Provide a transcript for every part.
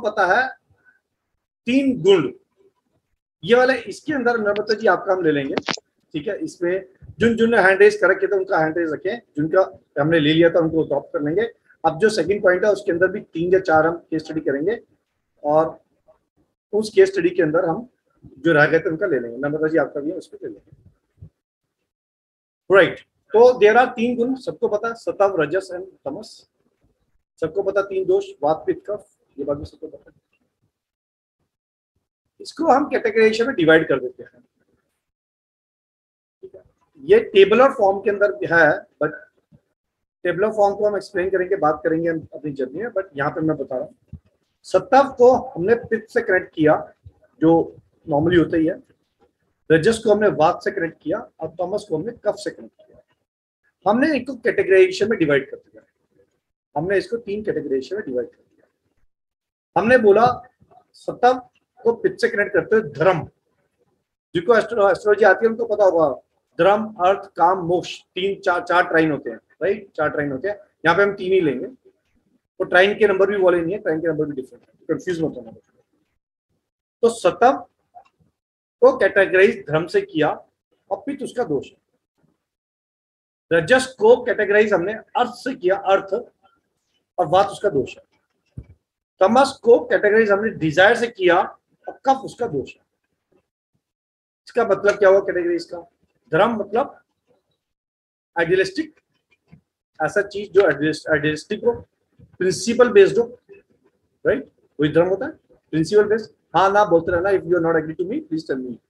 पता है 3 गुण, ये वाले इसके अंदर नम्रता जी आपका हम ले लेंगे, ठीक है। इसमें जिन हैंड रेज कर रखे थे उनका हैंड रेज रखें, जिनका हमने ले लिया था उनको ड्रॉप कर लेंगे। अब जो सेकंड पॉइंट है उसके अंदर भी 3 या 4 हम केस स्टडी करेंगे, और उस केस स्टडी के अंदर हम जो रह गए थे उनका ले लेंगे। नम्रता जी आपका भी है, उसको ले लेंगे, राइट। तो देयर आर 3 गुण, सबको पता, सत्व, रजस एंड तमस। सबको पता 3 दोष, वात पित्त कफ, ये बात भी सबको पता। इसको हम कैटेगराइजेशन में डिवाइड कर देते हैं, ठीक है। ये टेबलर फॉर्म के अंदर है, बट टेबलर फॉर्म को हम एक्सप्लेन करेंगे, बात करेंगे अपनी जर्नी में, बट यहाँ पे मैं बता रहा हूँ। सत्व को हमने पित्त से कनेक्ट किया, जो नॉर्मली होता ही है। रजस को हमने वात से कनेक्ट किया, और तमस को हमने कफ से कनेक्ट किया। हमने इनको कैटेगराइजेशन में डिवाइड कर दिया, हमने इसको 3 कैटेगराइजेशन में डिवाइड कर दिया। हमने बोला सत्व को पित्त से कनेक्ट करते हुए धर्म, जिनको एस्ट्रोलॉजी आती है उनको पता होगा, धर्म, अर्थ, काम, मोक्ष, 4 ट्राइन होते हैं, राइट। 4 ट्राइन होते हैं, यहाँ पे हम 3 ही लेंगे। तो ट्राइन के नंबर भी बोले नहीं है, ट्राइन के नंबर भी डिफरेंट है, कंफ्यूज मत होना। तो सत्व को कैटेगराइज धर्म से किया, और पित्त उसका दोष है। रजस को कैटेगराइज हमने अर्थ से किया, अर्थ, और वात उसका दोष है। तमस को कैटेगराइज हमने डिजायर से किया, और कफ उसका दोष है। इसका मतलब क्या हुआ कैटेगराइज का? धर्म मतलब आइडियलिस्टिक, ऐसा चीज जो आइडियलिस्टिक हो, प्रिंसिपल बेस्ड हो, राइट। वही धर्म होता है, प्रिंसिपल बेस्ड। हाँ ना बोलते रहना, if you are not agree to me please tell me.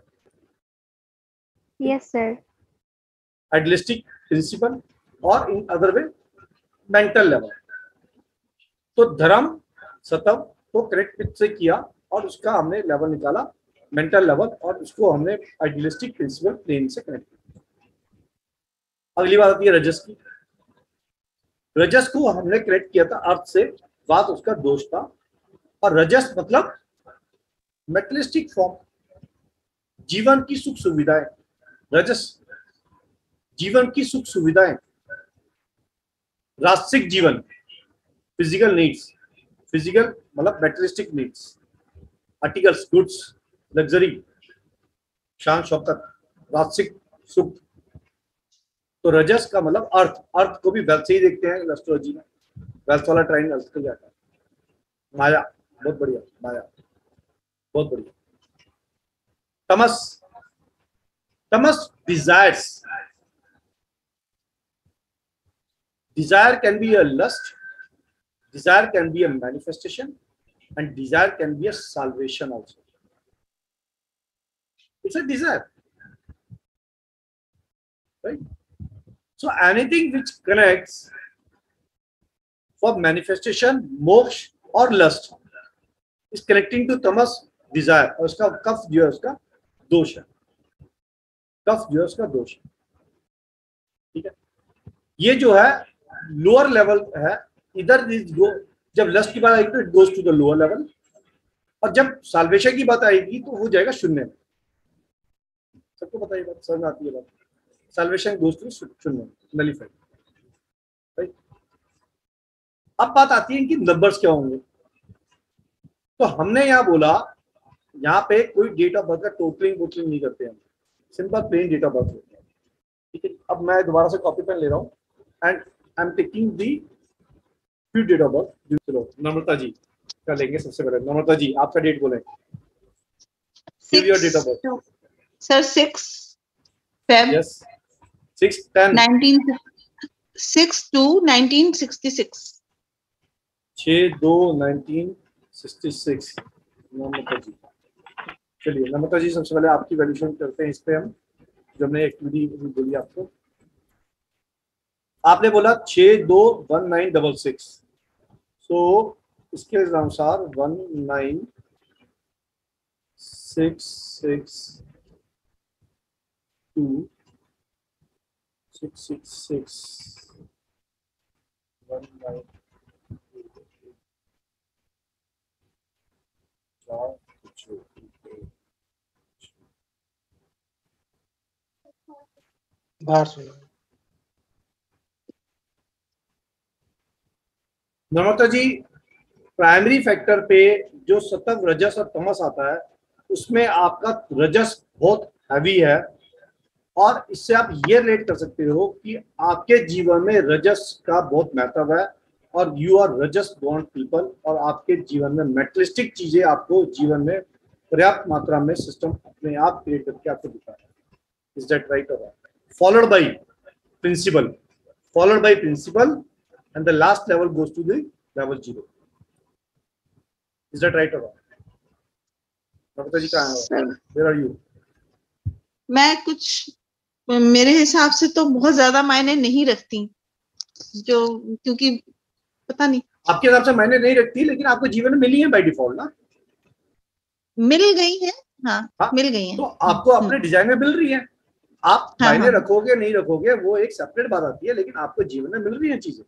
Yes sir. Idealistic, principle, और in other way mental level. तो धर्म सत्व को करेक्ट पित्त से किया, और उसका हमने लेवल निकाला मेंटल लेवल, और उसको हमने आइडियलिस्टिक प्रिंसिपल प्लेन से कनेक्ट किया। अगली बात आती है रजस की। रजस को हमने कनेक्ट किया था अर्थ से, वात उसका दोष था। और रजस मतलब मेटलिस्टिक फॉर्म, जीवन की सुख सुविधाएं। रजस जीवन की सुख सुविधाएं, राजसिक जीवन, फिजिकल नीड्स, फिजिकल मतलब materialistic needs, articles, goods, luxury, शान शौकत, राजसिक सुख। तो रजस का मतलब अर्थ, अर्थ को भी वेल्थ से ही देखते हैं एस्ट्रोलॉजी में, वेल्थ वाला ट्राइन अर्थ को जाता है। माया, बहुत बढ़िया, माया बहुत बढ़िया। तमस, तमस desires, desire can be a lust, desire can be a manifestation, and desire can be a salvation also. It's a desire, right? So anything which connects for manifestation, moksha or lust is connecting to tamas, desire, और उसका कफ जो है उसका दोष है, कफ जो है उसका दोष है, ठीक है। ये जो है लोअर लेवल है, इधर जब लस्ट की बात आएगी तो it goes to the lower level, और जब साल्वेशन की बात आएगी तो हो जाएगा शून्य में। सबको पता है बात, समझ में आती है बात। साल्वेशन गोज टू शून्य, नलिफाइड, राइट। अब बात आती है कि नंबर्स क्या होंगे। तो हमने यहाँ बोला, यहाँ पे कोई डेट ऑफ बर्थ का टोटलिंग वोटलिंग नहीं करते हैं, simple plain date of birth होता है, ठीक है। अब मैं दोबारा से कॉपी पेन ले रहा हूँ, and I am taking the few date of birth. चलो नम्रता जी का लेंगे सबसे पहले। नम्रता जी आपका डेट बोले, give your date of birth. Sir 6 Feb, yes 6/10 6/2/1966। 6/2/1966। Namrata ji, चलिए नम्रता जी सबसे पहले आपकी वैल्यूएशन करते हैं इस पे हम, जो हमने एक्टिविटी बोली आपको। आपने बोला 6/2/1966, तो इसके अनुसार 1966266619 बाहर सुनो। नम्रता जी प्राइमरी फैक्टर पे जो सत्व, रजस और तमस आता है, उसमें आपका रजस बहुत हैवी है, और इससे आप ये रिलेट कर सकते हो कि आपके जीवन में रजस का बहुत महत्व है, और you are rajas born people, और आपके जीवन में मेटलिस्टिक चीजें आपको जीवन में पर्याप्त मात्रा में सिस्टम अपने आप क्रिएट करके आपको दिखा है. इज दैट राइट और wrong? Followed by principle, followed by principal, and the last level goes to the level 0. Is that right or wrong? Mamata ji कहाँ सर है? Where are you? मैं कुछ, मेरे हिसाब से तो बहुत ज्यादा मायने नहीं रखती, जो, क्योंकि पता नहीं, आपके हिसाब से मायने नहीं रखती, लेकिन आपको जीवन में मिली है बाय डिफॉल्ट ना. मिल गई है, हाँ, हाँ, मिल गई है. तो आपको अपने डिजाइन में मिल रही है. आप हाँ, मायने हाँ. रखोगे नहीं रखोगे वो एक सेपरेट बात आती है, लेकिन आपको जीवन में मिल रही है चीजें.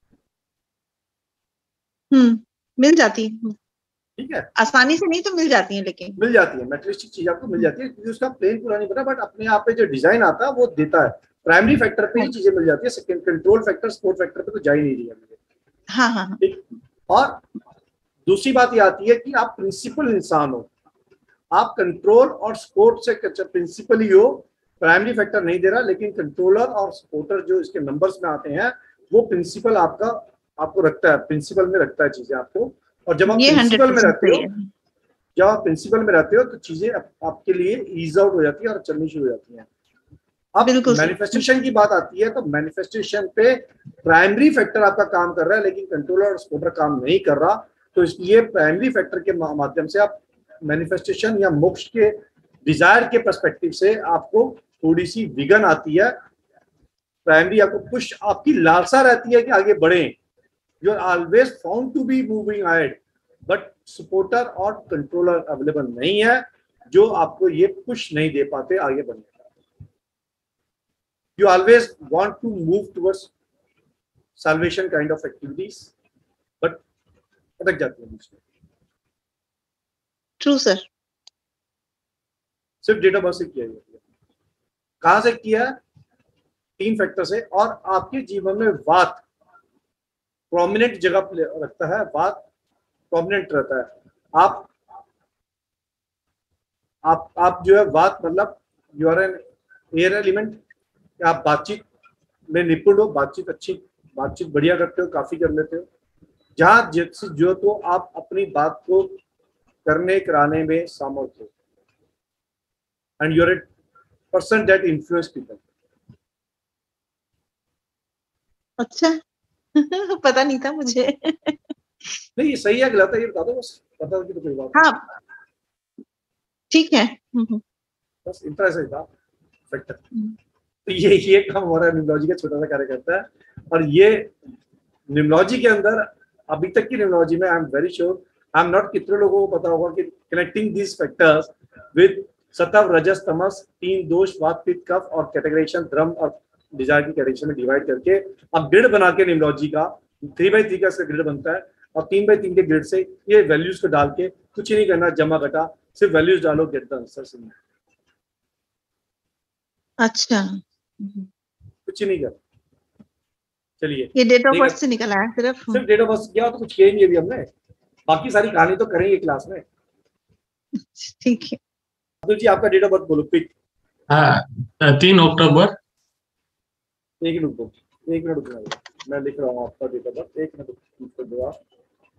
मिल जाती है, ठीक है, आसानी से नहीं तो मिल जाती है, लेकिन मिल जाती है. मेटेरियलिस्टिक चीज आपको मिल जाती है, क्योंकि उसका प्लेन पूरा नहीं पता, बट अपने आप पे जो डिजाइन आता है वो देता है. प्राइमरी फैक्टर पे ही चीजें मिल जाती है, second control factor, support factor पे तो जा ही नहीं रही है मुझे. हाँ, हाँ, हाँ. ठीक. और दूसरी बात ये आती है कि आप प्रिंसिपल इंसान हो, आप कंट्रोल और सपोर्ट से प्रिंसिपल ही हो. प्राइमरी फैक्टर नहीं दे रहा, लेकिन कंट्रोलर और सपोर्टर जो इसके नंबर्स में आते हैं, वो प्रिंसिपल आपका आपको रखता है, प्रिंसिपल में रखता है चीजें आपको. और जब आप ये प्रिंसिपल में 100% रहते हो, सही है. जब आप प्रिंसिपल में रहते हो तो चीजें आपके लिए ईज आउट हो जाती है और चलनी शुरू हो जाती हैं. अब बिल्कुल सही. मैनिफेस्टेशन की बात आती है, तो मैनिफेस्टेशन पे प्राइमरी फैक्टर आपका काम कर रहा है, लेकिन कंट्रोलर और सपोर्टर काम नहीं कर रहा. तो इसलिए प्राइमरी फैक्टर के माध्यम से आप मैनिफेस्टेशन या मोक्ष के डिजायर के पर्सपेक्टिव से आपको थोड़ी सी विघन आती है. प्राइमरी आपको पुश, आपकी लालसा रहती है कि आगे बढ़े. You are always found to be moving ahead, but supporter और कंट्रोलर अवेलेबल नहीं है जो आपको ये पुश नहीं दे पाते आगे बढ़ने का. You always want to move towards salvation kind of activities, but अटक जाती है बीच में. True sir. सिर्फ डेट ऑफ बर्थ से किया है. कहां से किया? 3 फैक्टर से. और आपके जीवन में वात प्रोमिनेंट जगह रखता है, वात प्रोमिनेंट रहता है. आप जो है वात मतलब you are an air element. आप बातचीत में निपुण हो, बातचीत बढ़िया करते हो, काफी कर लेते हो. जहां जैसे जो तो आप अपनी बात को करने कराने में सामर्थ्य हो, and you are a person that influence people. अच्छा. पता नहीं था मुझे. नहीं, ये सही है गलत है ये बता दो, बस पता कि तो कोई बात हाँ, ठीक है. बस इतना सही था फैक्टर. तो ये काम हमारा न्यूमरोलॉजी का छोटा सा कार्य करता है. और ये न्यूमरोलॉजी के अंदर, अभी तक की न्यूमरोलॉजी में, I am very sure, I am not, कितने लोगों को पता होगा कि कनेक्टिंग दीज फैक्टर्स विद सत्व, रजस, तमस, 3 दोष, वात, पित्त, कफ, और कैटेगराइजेशन धर्म और डिजायर की कैटेगराइजेशन में डिवाइड करके अब ग्रिड बना के न्यूमरोलॉजी का 3x3 का इसका ग्रिड बनता है. और 3x3 के ग्रिड से ये वैल्यूज को डाल के कुछ ही नहीं करना, जमा घटा, सिर्फ वैल्यूज डालो, गेट द आंसर. सिंपल. अच्छा. कुछ ही नहीं कर. चलिए, ये डेट ऑफ ठीक बर्थ है. से निकला है सिर्फ. सिर्फ डेट ऑफ बर्थ किया तो कुछ किया ही नहीं अभी हमने. बाकी सारी कहानी तो करेंगे क्लास में. ठीक है. अब्दुल जी, आपका डेट ऑफ बर्थ बोलो क्विक. हाँ, 3 अक्टूबर. एक मिनट रुकना, मैं लिख रहा हूँ आपका डेट ऑफ बर्थ. 1 मिनट दो आप.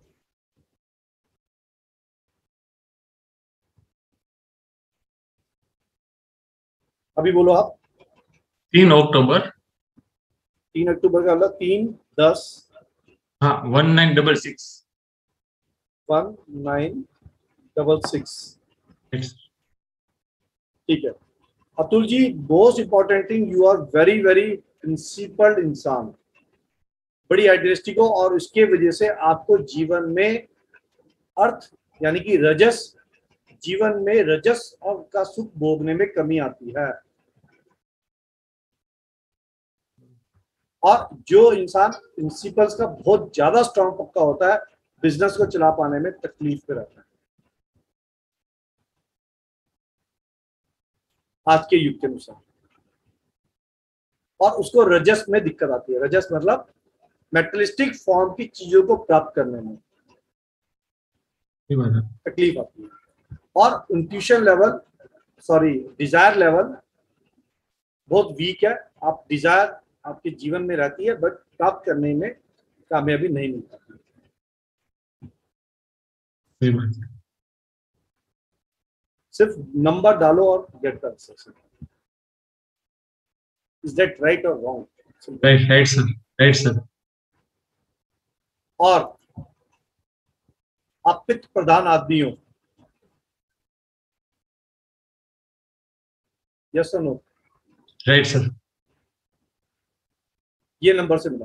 अभी बोलो आप. 3 अक्टूबर. 3 अक्टूबर का मतलब 3-10. हाँ, 1966. 1966. ठीक है. Atul ji, most important thing, you are very very principled इंसान, बड़ी आइडियलिस्टिक हो, और उसके वजह से आपको जीवन में अर्थ यानी कि रजस, जीवन में रजस और का सुख भोगने में कमी आती है. और जो इंसान प्रिंसिपल्स का बहुत ज्यादा स्ट्रांग पक्का होता है, बिजनेस को चला पाने में तकलीफ में रहता है आज के युग के अनुसार. और उसको रजस में दिक्कत आती है. रजस मतलब मेटलिस्टिक फॉर्म की चीजों को प्राप्त करने में. ये बात है। तकलीफ आती है। और intuition level, sorry desire level बहुत वीक है। आप डिजायर आपके जीवन में रहती है बट प्राप्त करने में कामयाबी नहीं मिल पाती। ये बात है। सिर्फ नंबर डालो और get the answer. Is that right और wrong? Right sir, right sir. और आप पित्त प्रधान आदमी हो, यस और नो? Right sir. ये नंबर से मिला।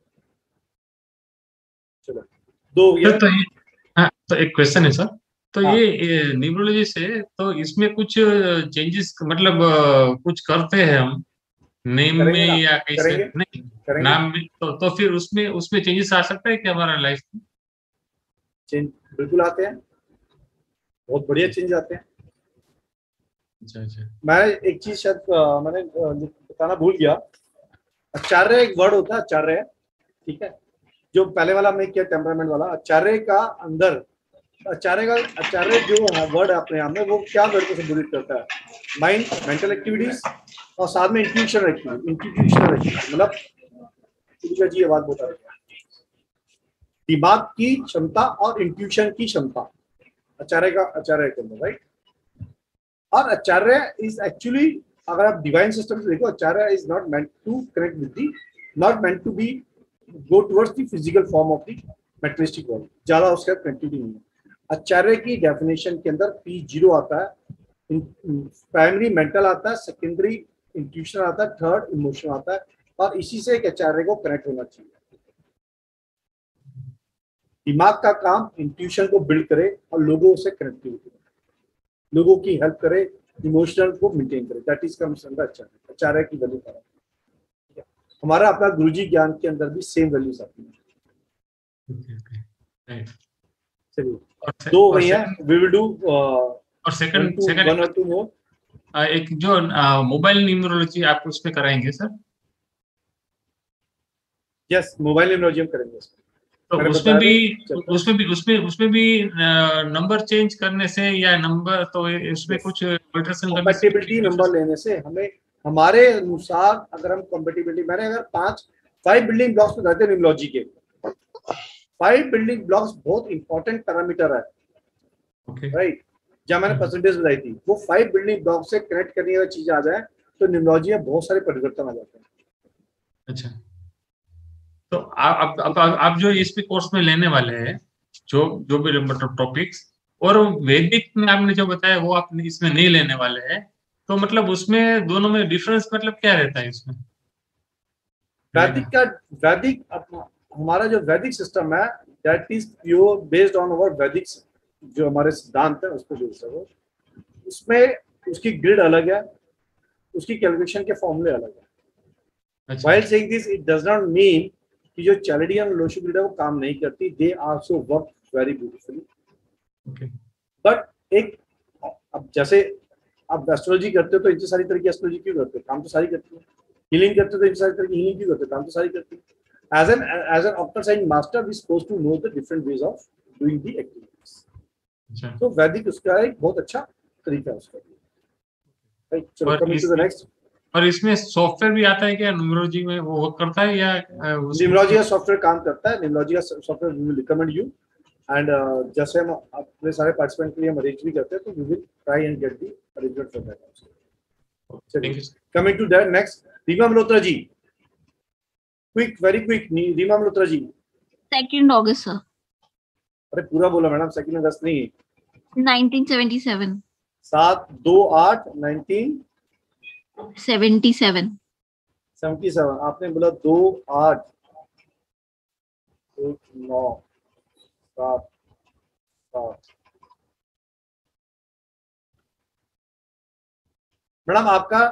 चलो 2 हो गया। सर तो ये, हाँ तो एक क्वेश्चन है सर। तो हाँ। ये न्यूमरोलॉजी से तो इसमें कुछ चेंजेस मतलब कुछ करते हैं हम नेम में करेंगे ना, या कैसे? करेंगे नहीं, करेंगे। नाम में तो फिर उसमें चेंजेस आ सकता है क्या हमारा लाइफ में? चेंज बिल्कुल आते हैं, बहुत बढ़िया चेंज आते हैं। अच्छा अच्छा। मैं एक चीज शायद मैंने बताना भूल गया। आचार्य एक वर्ड होता है, आचार्य, ठीक है, जो पहले वाला हमने किया टेम्परामेंट वाला। आचार्य का अंदर, आचार्य जो है वर्ड अपने आप में, वो क्या वर्ड को संबोधित करता है? माइंड, मेंटल एक्टिविटीज और साथ में इंट्यूशनल एक्टिविटी। मतलब जी ये बात बता रहे हैं, दिमाग की क्षमता और इंट्यूशन की क्षमता आचार्य के अंदर, राइट। और आचार्य इज एक्चुअली, अगर आप डिवाइन सिस्टम से देखो, Acharya is not meant to connect with the, not meant to be go towards the physical form of the materialistic world. ज्यादा उसका कनेक्टिविटी नहीं है। आचार्य की डेफिनेशन के अंदर P0 आता है, प्राइमरी मेंटल आता है, सेकेंडरी इंट्यूशन आता है, थर्ड इमोशन आता है। और इसी से एक आचार्य को कनेक्ट होना चाहिए। दिमाग का काम इंट्यूशन को बिल्ड करे और लोगों से कनेक्टिविटी, लोगों की हेल्प करे, इमोशनल को मेंटेन करे। That is comes under Acharya की वैल्यू करा। हमारा अपना गुरुजी ज्ञान के अंदर भी सेम वैल्यूज आती है। चलिए 2 हो गई है। वी विल डू और सेकंड 1 और 2 मोर। एक जो मोबाइल न्यूमरोलॉजी आप उसमें कराएंगे सर? यस, मोबाइल न्यूमरोलॉजी हम करेंगे। तो उसमें भी नंबर चेंज करने से या नंबर तो इसमें कुछ अल्ट्रेशन करने से, कंपैटिबिलिटी नंबर लेने से हमें हमारे अनुसार, अगर हम कंपैटिबिलिटी, मैंने अगर 5 बिल्डिंग ब्लॉक्स में रहते हैं न्यूमरोलॉजी के, 5 बिल्डिंग ब्लॉक्स बहुत इंपॉर्टेंट पैरामीटर है, राइट। जहां मैंने परसेंटेज बताई थी, वो 5 बिल्डिंग ब्लॉक से कनेक्ट करने वाली चीज आ जाए तो न्यूमरोलॉजी में बहुत सारे परिवर्तन आ जाते हैं। अच्छा, तो आप जो इस पे कोर्स में लेने वाले हैं, जो भी मतलब टॉपिक्स, और वैदिक में आपने जो बताया वो आप इसमें नहीं लेने वाले हैं, तो मतलब उसमें दोनों में डिफरेंस मतलब क्या रहता है इसमें? वैदिक हमारा जो वैदिक सिस्टम है, that is pure based on our Vedic, जो हमारे सिद्धांत है उस पर बेस्ड है वो। उसमें उसकी ग्रिड अलग है, उसकी कैलकुलेशन के फॉर्मूले अलग है। While saying this, it does not mean कि जो चैलेडियन और लोशी ग्रिड है वो काम नहीं करती। They also work very beautifully. But एक, अब जैसे आप एस्ट्रोलॉजी करते हो तो इतनी सारी तरह की एस्ट्रोलॉजी क्यों करते हो? काम तो सारी करती है। हीलिंग करते हो तो इतनी सारी तरह की हीलिंग क्यों करते हो? काम तो सारी करती है। As an occultic science master, we supposed to know the different ways of doing the activities. तो वैदिक उसका एक बहुत अच्छा तरीका है उसका। राइट, चलो कमिंग टू द नेक्स्ट। और इसमें सॉफ्टवेयर भी आता है क्या न्यूमरोलॉजी में, वो वर्क करता है या? न्यूमरोलॉजी का सॉफ्टवेयर काम करता है। न्यूमरोलॉजी का software we will recommend you, and जैसे हम अपने सारे पार्टिसिपेंट के लिए हम अरेंज भी करते हैं, तो we will try and get the arrangement for that. चलिए coming to that next, Reema Malhotra ji, quick, very quick. Reema Malhotra ji. 2 अगस्त सर। अरे पूरा बोला मैडम, 2 अगस्त नहीं, 1977। 7/2/1977। आपने बोला 2/8/1977। मैडम आपका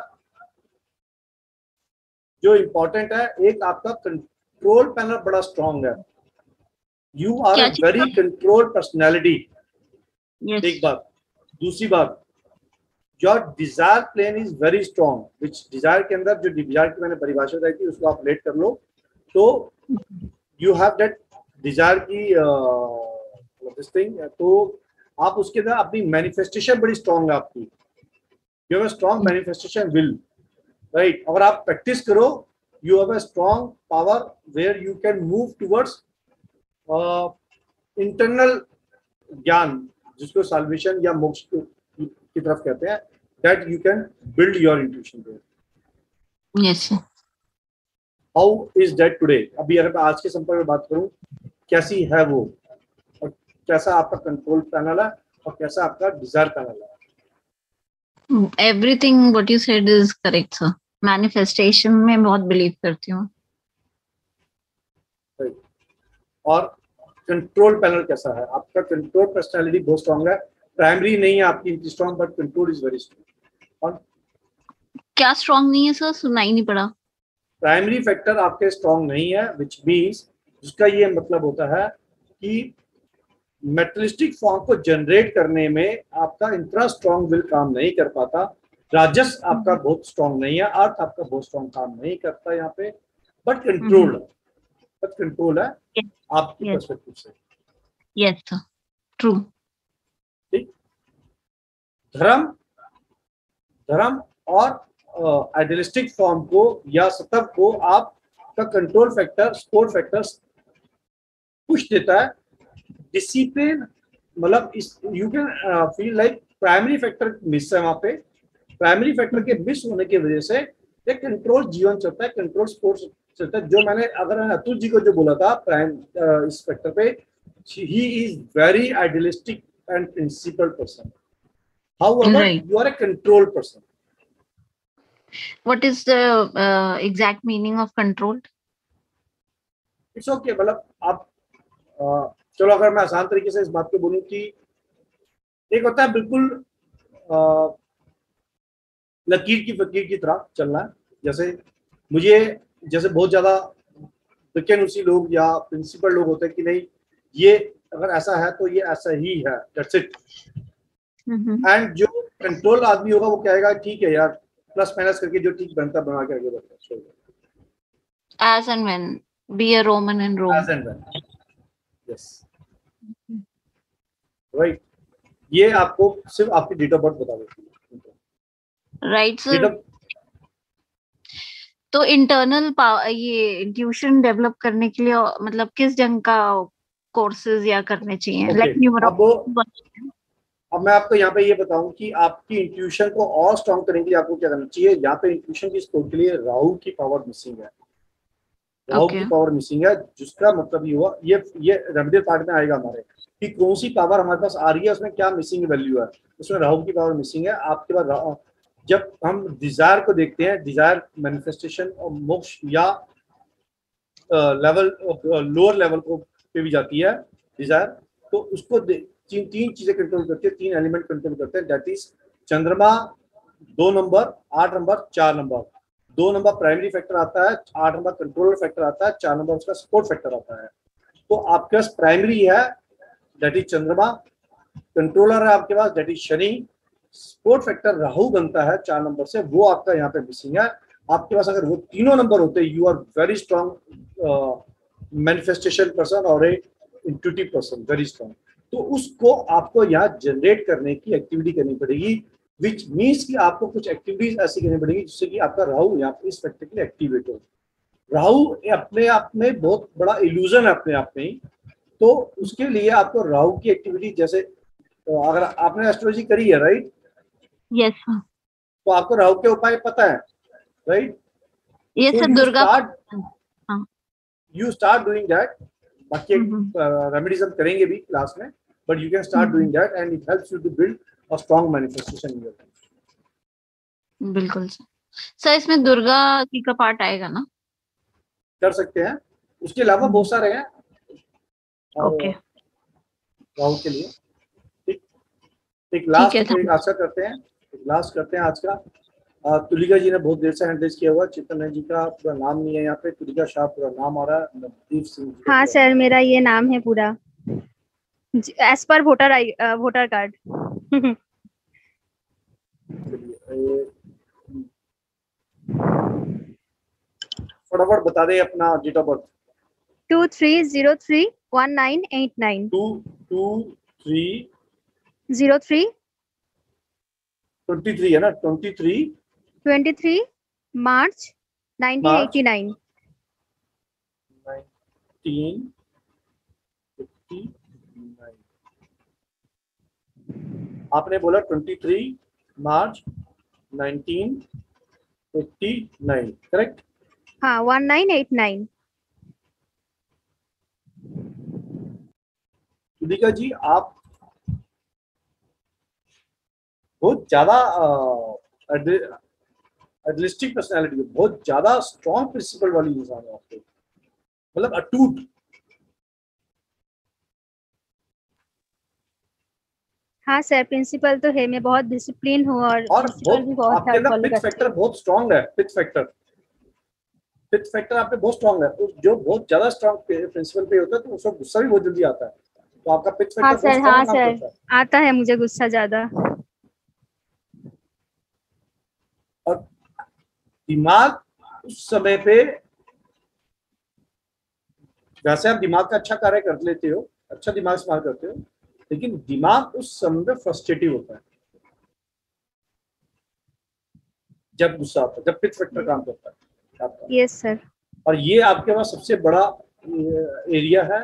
जो इंपॉर्टेंट है, एक आपका कंट्रोल पैनल बड़ा स्ट्रॉन्ग है। You are a very control personality. एक बात। दूसरी बात, your desire plane is very strong, which desire के अंदर जो डिजायर की मैंने परिभाषा दी थी उसको आप लेट कर लो, तो यू हैव दैट डिजायर की दिस थिंग, तो आप उसके अंदर अपनी मैनिफेस्टेशन बड़ी स्ट्रांग है आपकी, you have a strong manifestation will, right. अगर आप प्रैक्टिस करो, you have a strong power where you can move towards internal gyan, जिसको साल्वेशन या मोक्ष की तरफ कहते हैं, that you can build your intuition there. Yes, sir. How is that today? अभी अगर मैं आज के संपर्क में बात करूं, कैसी है वो, और कैसा आपका कंट्रोल पैनल है, और कैसा आपका डिजायर पैनल है? Everything what you said is correct, sir. Manifestation में बहुत believe करती हूँ. Right. और कंट्रोल पैनल कैसा है आपका? कंट्रोल पर्सनालिटी बहुत स्ट्रांग है, प्राइमरी नहीं है आपकी इतनी strong, but control is very strong. और क्या स्ट्रॉन्ग नहीं है सर? सुना ही नहीं पड़ा. प्राइमरी फैक्टर आपके स्ट्रांग नहीं है, विच मीन्स, जिसका ये मतलब होता है कि मेटलिस्टिक फॉर्म को जनरेट करने में आपका इतना स्ट्रांग विल काम नहीं कर पाता, राजस आपका बहुत स्ट्रांग नहीं है, अर्थ आपका बहुत स्ट्रांग काम नहीं करता यहाँ पे, बट कंट्रोल है, बट कंट्रोल है आपकी पर्सपेक्टिव से। Yes, sir. True. ठीक। धर्म और आइडियलिस्टिक फॉर्म को या सत्व को आपका control factor, support factors push देता है। डिसिप्लिन मतलब इस you can feel like primary factor miss है वहां पे, प्राइमरी फैक्टर के मिस होने की वजह से एक कंट्रोल जीवन चलता है, कंट्रोल सपोर्ट चलता है। जो मैंने अगर अतुल जी को जो बोला था प्राइम इस फैक्टर पे, he is very idealistic and principle person, however Right. you are a control person. What is the exact meaning of controlled? It's okay, मतलब आप चलो अगर मैं आसान तरीके से इस बात को बोलूं कि एक होता है बिल्कुल लकीर की फकीर की तरह चलना है, जैसे बहुत ज्यादा विकेनुसी लोग या प्रिंसिपल लोग होते हैं कि नहीं ये अगर ऐसा है तो ये ऐसा ही है, दैट्स इट। एंड जो कंट्रोल आदमी होगा वो कहेगा ठीक है यार, प्लस माइनस करके जो ठीक बनता बना के आगे बढ़ता है। As and when, be a Roman in Rome. As and when. Yes. Right. ये आपको सिर्फ आपकी डेट ऑफ बर्थ बता देती है। Right, sir. तो इंटरनल ये इंट्यूशन डेवलप करने के लिए मतलब किस ढंग का कोर्सेज या करने चाहिए? लाइक अब मैं आपको यहाँ पे ये बताऊं कि आपकी इंट्यूशन को और स्ट्रॉन्ग करने के लिए आपको क्या करना चाहिए। यहाँ पे इंट्यूशन की स्कोर के लिए राहु की पावर मिसिंग है, राहु की पावर मिसिंग है, जिसका मतलब ये हुआ ये रेमेडियल पार्ट में आएगा हमारे कि कौन सी पावर हमारे पास आ रही है, उसमें क्या मिसिंग वैल्यू है। उसमें राहु की पावर मिसिंग है आपके पास। जब हम डिजायर को देखते हैं, डिजायर मैनिफेस्टेशन और मोक्ष या लेवल लोअर लेवल को पे भी जाती है डिजायर, तो उसको तीन चीजें कंट्रोल करती है, 3 एलिमेंट कंट्रोल करते हैं, दैट इज चंद्रमा 2 number, 8 number, 4 number. 2 number primary factor आता है, 8 नंबर कंट्रोलर फैक्टर आता है, 4 नंबर उसका सपोर्ट फैक्टर आता है। तो आपके पास प्राइमरी है दैट इज चंद्रमा, कंट्रोलर है आपके पास that is Shani, support factor Rahu बनता है 4 नंबर से, वो आपका यहाँ पे मिसिंग है। आपके पास अगर वो तीनों नंबर होते, you are very strong manifestation person और a intuitive person, very strong. तो उसको आपको यहाँ जनरेट करने की एक्टिविटी करनी पड़ेगी, विच मीन्स कि आपको कुछ एक्टिविटीज ऐसी करनी पड़ेगी जिससे कि आपका राहु यहाँ पे इस फैक्टर के लिए एक्टिवेट हो। राहु अपने आप में बहुत बड़ा इल्यूजन है अपने आप में ही, तो उसके लिए आपको राहु की एक्टिविटी, जैसे तो अगर आपने एस्ट्रोलॉजी करी है राइट, यस सर, तो आपको राहु के उपाय पता है राइट? ये सब Durga you start doing that. बाकी रेमेडीज हम करेंगे भी क्लास में, but you can start doing that and it helps you to build a strong manifestation in your life. बिल्कुल सर, इसमें दुर्गा की का पार्ट आएगा ना? कर सकते हैं, उसके अलावा बहुत सारे हैं ओके राहु के लिए। ठीक, एक लास्ट आज का करते हैं, लास्ट करते हैं आज का। तुलिका जी ने बहुत देर से हैंड रेज किया हुआ, चित्तन जी का पूरा नाम नहीं है यहाँ पे, तुलिका शाह पूरा नाम आ रहा है, नवदीप सिंह। हाँ सर, मेरा ये नाम है पूरा एज पर वोटर कार्ड। फटाफट बता दे अपना डेट ऑफ बर्थ। 23031989। 03 23 है ना, 23 मार्च 1989। 1959। आपने बोला 23 मार्च 1989, करेक्ट? हाँ 1989। सुदीका जी, आप बहुत ज्यादा एडलिस्टिक पर्सनालिटी, बहुत ज्यादा स्ट्रॉन्ग प्रिंसिपल वाली इंसान है आपको, मतलब अटूट। हाँ सर, प्रिंसिपल तो है, मैं बहुत डिसिप्लिन हूँ और प्रिंसिपल भी बहुत आपके अंदर फॉलो पिच करते फैक्टर हैं। बहुत स्ट्रॉन्ग है, पिच फैक्टर आप पे बहुत स्ट्रॉन्ग है। तो जो बहुत ज्यादा स्ट्रॉन्ग प्रिंसिपल पे होता है तो उसको गुस्सा भी बहुत जल्दी आता है, तो आपका पिच हाँ फैक्टर बहुत सर, स्ट्रॉन्ग काम करता है। आता है मुझे गुस्सा ज्यादा। और दिमाग उस समय पे, वैसे आप दिमाग का अच्छा कार्य कर लेते हो, अच्छा दिमाग इस्तेमाल करते हो, लेकिन दिमाग उस समय पे फ्रस्ट्रेटिव होता है जब गुस्सा आता है, जब पिच फैक्टर काम करता है आपका। Yes sir. और ये आपके पास सबसे बड़ा एरिया है।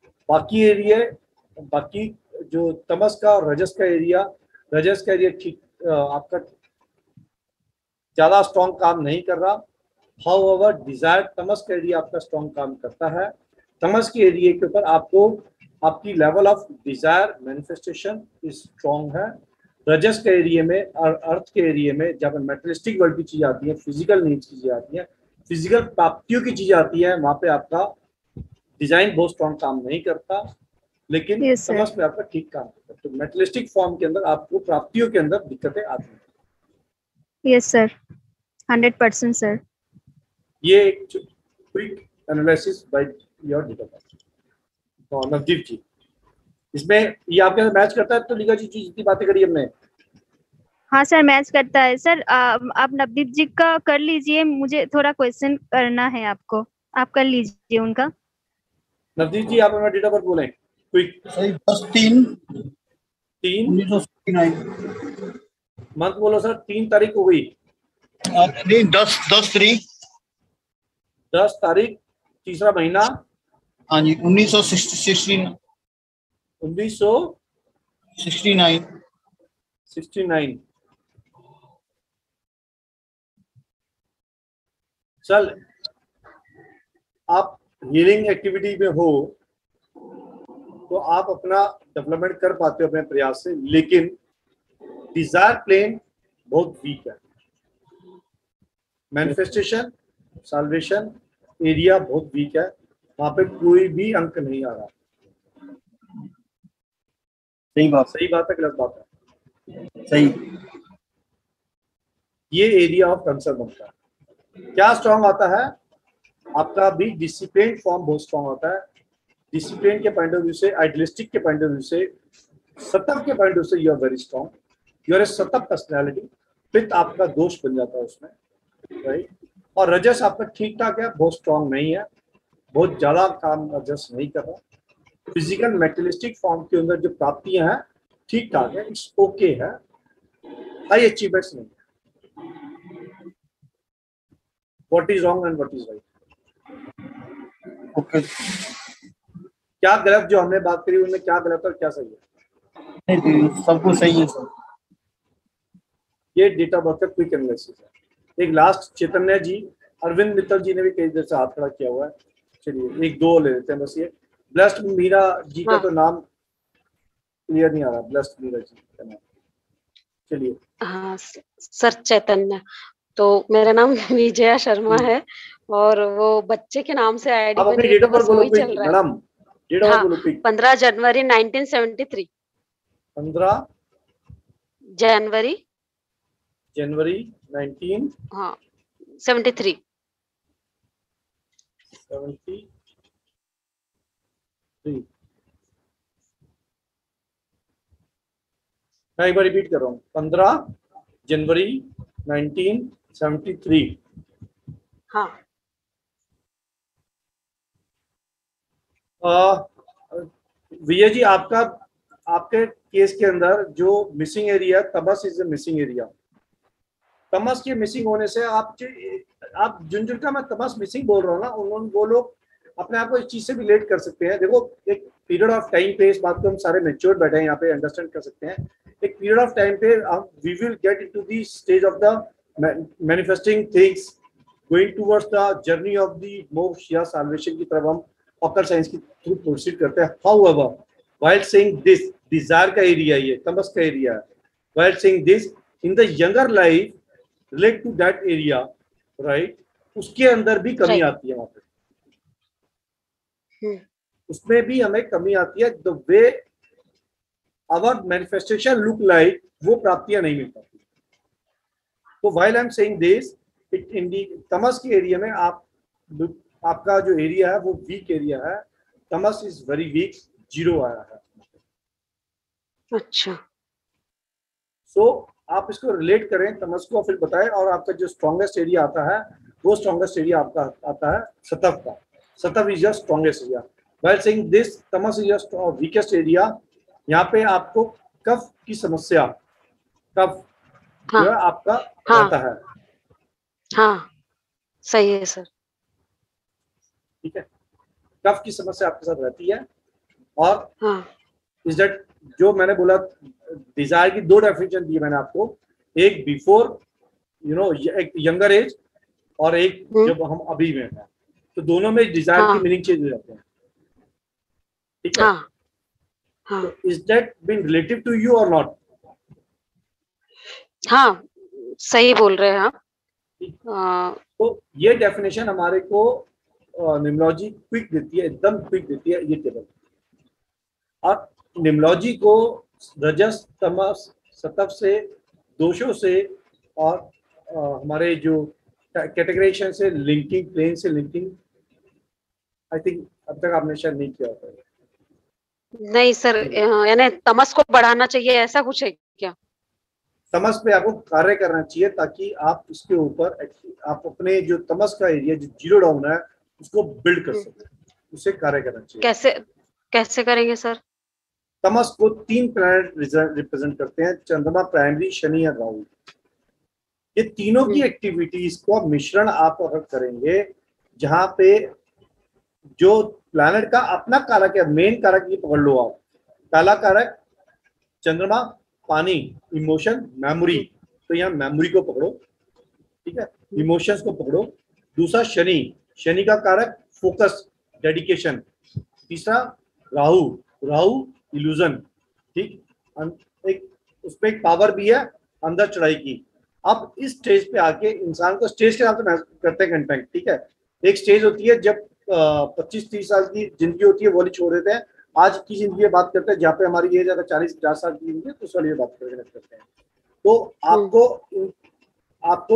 बाकी जो तमस का और रजस का एरिया ठीक आपका ज्यादा स्ट्रॉन्ग काम नहीं कर रहा। हाउएवर डिजायर तमस का एरिया आपका स्ट्रॉन्ग काम करता है। तमस के एरिया के ऊपर आपको आपकी level of desire manifestation strong है। रजस के एरिया में और अर्थ के एरिया में जब मेटेरियलिस्टिक वर्ल्ड की चीजें आती हैं, फिजिकल नीड्स की चीजें आती हैं, फिजिकल प्राप्तियों की चीजें आती हैं, वहां पे आपका डिजाइन बहुत स्ट्रॉन्ग काम नहीं करता, लेकिन Yes, sir. तमस में आपका ठीक काम करता है। तो मेटेरियलिस्टिक फॉर्म के अंदर आपको प्राप्तियों के अंदर दिक्कतें आती हैं। Yes sir, 100% sir. ये एक quick analysis by your department. Navdeep ji, इसमें ये आपके साथ मैच करता है तो लीगा जी जितनी बातें करी हमने? हाँ सर, मैच करता है सर। आप नवदीप जी का कर लीजिए, मुझे थोड़ा क्वेश्चन करना है आपको, आप कर लीजिए उनका। नवदीप जी, आप अपना डेट ऑफ बर्थ बोलें क्विक। सही 10/3 3 1969। मंथ बोलो सर। 3 तारीख हो गई। नहीं 10/3। 10 तारीख, तीसरा महीना। हाँ जी 1969। 1969। चल, आप हीलिंग एक्टिविटी में हो तो आप अपना डेवलपमेंट कर पाते हो अपने प्रयास से, लेकिन डिजायर प्लेन बहुत वीक है। मैनिफेस्टेशन साल्वेशन एरिया बहुत वीक है, वहां पे कोई भी अंक नहीं आ रहा। सही बात है गलत बात है? सही। ये एरिया ऑफ कंसर्न बनता है। क्या स्ट्रॉन्ग आता है आपका भी? डिसिप्लिन फॉर्म बहुत स्ट्रॉन्ग होता है। डिसिप्लिन के पॉइंट ऑफ व्यू से, आइडियलिस्टिक के पॉइंट ऑफ व्यू से, सतर्क के पॉइंट ऑफ व्यू से you are very strong, you are a सतर्क पर्सनैलिटी। पित्त आपका दोष बन जाता है उसमें, राइट? और रजस आपका ठीक ठाक है, बहुत स्ट्रॉन्ग नहीं है, बहुत ज्यादा काम रजस नहीं कर रहा। फिजिकल मेटेरियलिस्टिक फॉर्म के अंदर जो प्राप्तियां हैं ठीक ठाक है, इट्स ओके है, हाई अचीवमेंट्स नहीं। What is wrong and what is right? Okay. क्या गलत जो हमने बात करी उनमें, क्या गलत और क्या सही है? नहीं सब कुछ सही है सर। ये डेटा बर्थ का क्विक एनालिसिस है। एक लास्ट चैतन्य जी, अरविंद मित्तल जी ने भी कई देर से हाथ खड़ा किया हुआ है। चलिए एक दो ले लेते हैं बस। ये ब्लेस्ड मीरा जी का तो नाम क्लियर नहीं आ रहा। ब्लेस्ड मीरा जी का नाम, चलिए। हाँ सर, चैतन्य। तो मेरा नाम विजया शर्मा है और वो बच्चे के नाम से आईडी आप अपनी बनी है, डेट तो ऑफ बर्थ बस बोलो वही क्विक चल रहा है। मैडम, डेट ऑफ बर्थ हाँ, बोलो क्विक। 15 जनवरी 1973। 15 जनवरी जनवरी 19 हाँ 73। 73। मैं एक बार रिपीट कर रहा हूँ। 15 जनवरी 1973। हाँ विजय जी, आपका आपके केस के अंदर जो missing area, tamas is the missing area. तमस के मिसिंग होने से आप जिनका मैं तमस मिसिंग बोल रहा हूँ ना, उन्होंने वो लोग अपने आप को इस चीज से रिलेट कर सकते हैं। देखो, एक पीरियड ऑफ टाइम पे, इस बात को हम सारे मैच्योर बैठे हैं यहाँ पे, अंडरस्टैंड कर सकते हैं। एक पीरियड ऑफ टाइम पे we will get into the stage of the manifesting things, going towards the journey of the moksha या साल्वेशन की तरफ हम ऑकल्ट साइंस की थ्रू प्रोसीड करते हैं। However, while saying this, desire का एरिया, ये तमस का एरिया है। While saying this, in the younger life relate to that area, right, उसके अंदर भी कमी Right. आती है वहां पे, उसमें भी हमें कमी आती है। The way our manifestation look like, वो प्राप्तियां नहीं मिल पाती। तो while I am saying this, it in the तमस के एरिया में आपका जो एरिया है वो वीक एरिया है। तमस इज वेरी वीक, 0 आया है। अच्छा। सो आप इसको रिलेट करें तमस को, फिर बताएं। और आपका जो स्ट्रॉन्गेस्ट एरिया आता है, वो स्ट्रॉन्गेस्ट एरिया आपका आता है सतव का। Sattva is your strongest area. While saying this, tamas is your weakest area. यहाँ पे आपको कफ की समस्या, कफ हाँ, जो है आपका हाँ, रहता है। हाँ, सही है सर। ठीक है, कफ की समस्या आपके साथ रहती है। और हाँ, इज दैट, जो मैंने बोला, डिजायर की 2 डेफिनेशन दी मैंने आपको, एक बिफोर एक यंगर एज, और एक जब हम अभी में हैं। तो दोनों में डिजायर हाँ, की मीनिंग चेंज हो जाते हैं। ठीक है, हाँ, हाँ, तो is that been relative to you और नॉट? हाँ, सही बोल रहे हैं आप। तो ये डेफिनेशन हमारे को निम्नोलॉजी क्विक देती है, एकदम क्विक देती है ये टेबल। और निम्नोलॉजी को रजस, तमस, सतव से, दोषों से, और हमारे जो कैटेगराइजेशन से, लिंकिंग, प्लेन से लिंकिंग, आई थिंक अब तक आपने शायद नहीं किया होता है। नहीं सर, यानी तमस को बढ़ाना चाहिए, ऐसा कुछ है क्या? तमस पे आपको कार्य करना चाहिए, ताकि आप इसके ऊपर आप अपने जो तमस का एरिया जो 0 डाउन है उसको बिल्ड कर सकें, उसे कार्य करना चाहिए। कैसे करेंगे सर? तमस को 3 प्लैनेट रिप्रेजेंट करते हैं, चंद्रमा, प्राइमरी, शनि और राहु। ये तीनों की एक्टिविटीज को मिश्रण आप अगर करेंगे, जहां पे जो प्लैनेट का अपना कारक है, मेन कारक ये पकड़ लो आप। पहला कारक चंद्रमा, पानी, इमोशन, मेमोरी, तो यहाँ मेमोरी को पकड़ो, ठीक है, इमोशंस को पकड़ो। दूसरा शनि, शनि का कारक फोकस, डेडिकेशन। तीसरा राहु, राहु इल्यूजन, ठीक, एक उसमें एक पावर भी है अंदर चढ़ाई की। अब इस स्टेज पे आके इंसान को, स्टेज के नाम से करते हैं कंटेंट, ठीक है। एक स्टेज होती है जब 25-30 साल की जिंदगी होती है, वो नहीं छोड़ देते हैं। आज की जिंदगी में बात करते हैं जहाँ पे हमारी एज अगर 40-50 साल की जिंदगी है, तो उस वाली बात करते हैं। तो आपको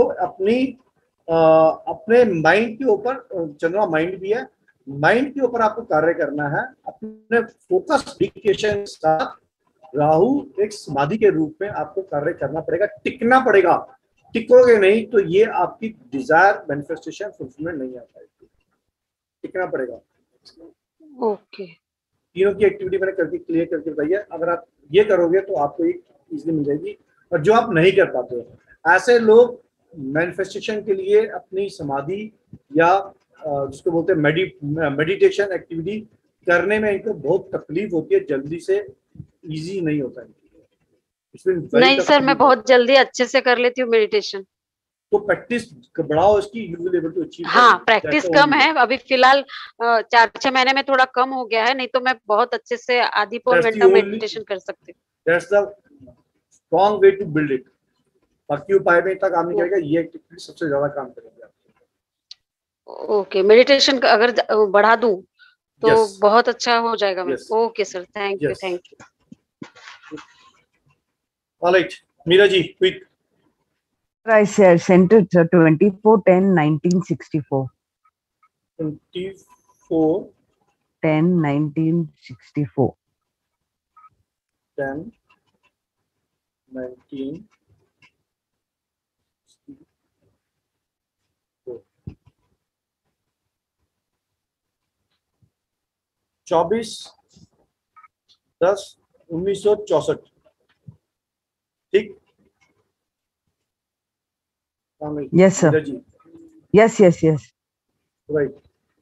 अपने माइंड के ऊपर, चंद्रमा माइंड भी है, माइंड के ऊपर आपको कार्य करना है, अपने फोकस डेडिकेशन के साथ। राहु एक समाधि के रूप में आपको कार्य करना पड़ेगा, टिकना पड़ेगा। टिकोगे नहीं तो ये आपकी डिजायर मैनिफेस्टेशन फुलफिलमेंट नहीं आ पाएगी, टिकना पड़ेगा। ओके, तीनों की एक्टिविटी मैंने करके क्लियर करके बताई है। अगर आप ये करोगे तो आपको एक इजीली मिल जाएगी। और जो आप नहीं कर पाते हो, ऐसे लोग मैनिफेस्टेशन के लिए अपनी समाधि या जिसको बोलते हैं मेडिटेशन एक्टिविटी करने में इनको बहुत तकलीफ होती है, जल्दी से इजी नहीं होता है। नहीं सर, मैं बहुत जल्दी अच्छे से कर लेती हूँ मेडिटेशन। तो प्रैक्टिस बढ़ाओ इसकी, you will able to achieve. हाँ, प्रैक्टिस कम है अभी फिलहाल, 4-6 महीने में थोड़ा कम हो गया है, नहीं तो मैं बहुत अच्छे से आधी पौन घंटा मेडिटेशन कर सकती हूँ। That's the strong way to build it. बाकी उपाय में इतना काम नहीं करेगा, ये एक्टिविटी सबसे ज्यादा काम करेगा। ओके, मेडिटेशन अगर बढ़ा दूं तो yes. बहुत अच्छा हो जाएगा। yes. Okay sir, thank you, thank you. All right, Meera ji, quick. I sent it 24/10/1964. 24/10/1964. 24 10/1964। ठीक? Yes, sir. Neeraj ji, Yes, yes, yes. Right.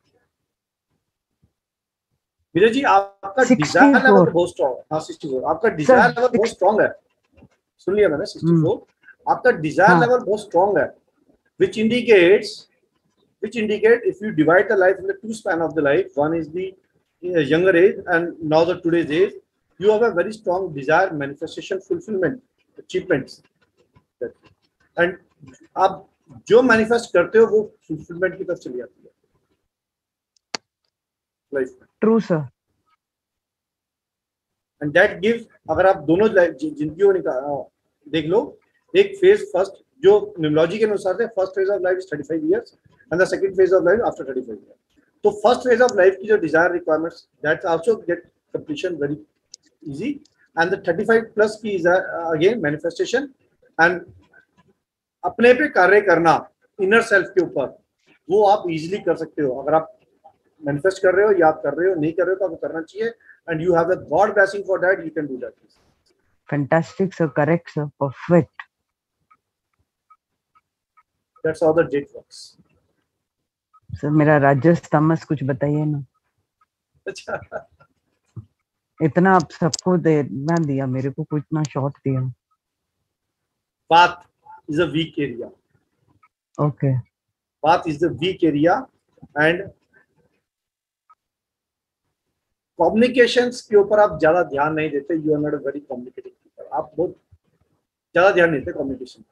Neeraj ji, आपका 64. डिजायर लेवल बहुत स्ट्रॉन्ग है। हाँ, 64। आपका डिजायर लेवल बहुत स्ट्रॉन्ग है। सुन लिया मैंने, 64। आपका डिजायर हाँ. लेवल बहुत स्ट्रॉन्ग है, which indicate if you divide the life in the two span of the life, one is the younger age and now the today's age, you have a very strong desire, manifestation, fulfillment, achievements, and आप जो manifest करते हो वो fulfilment की तरफ चली जाती है लाइफ में। True, sir. And that gives, अगर आप दोनों जिंदगी देख लो, एक फेज फर्स्ट जो न्यूमरोलॉजी के अनुसार है, first phase of life is 35 years and the second phase of life after 35 years. तो फर्स्ट फेज ऑफ लाइफ की जो desire requirements, that's also get completion very easy, and the 35 plus की is again manifestation and अपने पे कार्य करना inner self के ऊपर, वो आप इजीली कर सकते हो। अगर आप मैनिफेस्ट कर रहे हो, याद कर रहे हो, नहीं कर रहे हो तो आपको करना चाहिए, and you have the god blessing for that, you can do that. Fantastic, sir. Correct, sir. Perfect. That's how the date works. Sir मेरा राजस तामस कुछ बताइए ना। अच्छा, इतना आप सबको देना दिया, मेरे को कुछ ना शॉर्ट दिया। path is a weak area. Okay. Path is the weak area and communications के ऊपर आप ज्यादा ध्यान नहीं देते। You are not a very communicative people. आप बहुत ज्यादा ध्यान नहीं देते communication।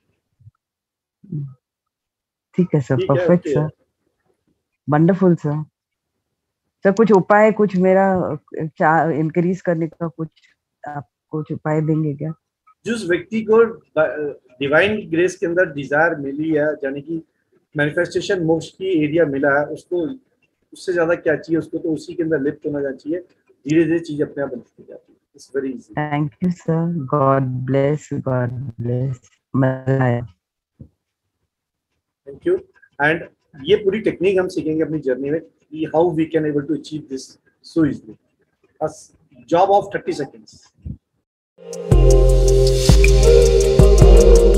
ठीक है सर, ठीक है, perfect okay. Sir, wonderful sir. Sir कुछ उपाय, कुछ मेरा इंक्रीज करने का कुछ आप कुछ उपाय देंगे क्या? जिस व्यक्ति को डिवाइन ग्रेस के अंदर डिजायर मिली है, यानी कि मैनिफेस्टेशन मोक्ष की एरिया मिला है, उसको उससे ज्यादा क्या चाहिए? उसको तो उसी के अंदर लिप्त होना चाहिए, धीरे धीरे चीज अपने आप बनती जाती है। It's very easy. Thank you sir, god bless, god bless. मजा आया। Thank you. एंड ये पूरी टेक्निक हम सीखेंगे अपनी जर्नी में, कि how we can able to achieve this so easily. बस जॉब ऑफ 30 seconds।